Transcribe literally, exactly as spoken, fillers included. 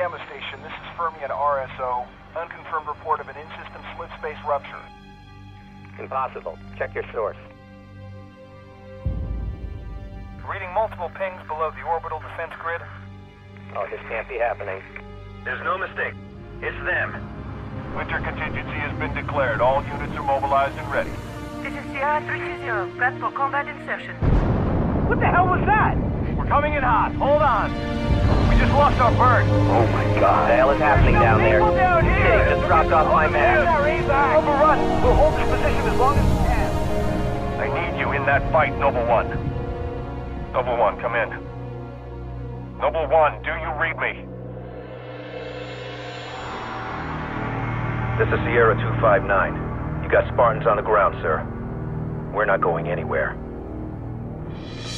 Gamma Station. This is Fermion R S O. Unconfirmed report of an in-system slit space rupture. Impossible. Check your source. Reading multiple pings below the orbital defense grid. Oh, this can't be happening. There's no mistake. It's them. Winter contingency has been declared. All units are mobilized and ready. This is Sierra three two zero. Prep for combat insertion. What the hell was that? We're coming in hot. Hold on. We just lost our bird. Oh my god. What the hell is happening down there? People down here. Shit, just dropped off my map. Overrun. We'll hold this position as long as we can. I need you in that fight, Noble One. Noble One, come in. Noble One, do you read me? This is Sierra two five nine. You got Spartans on the ground, sir. We're not going anywhere.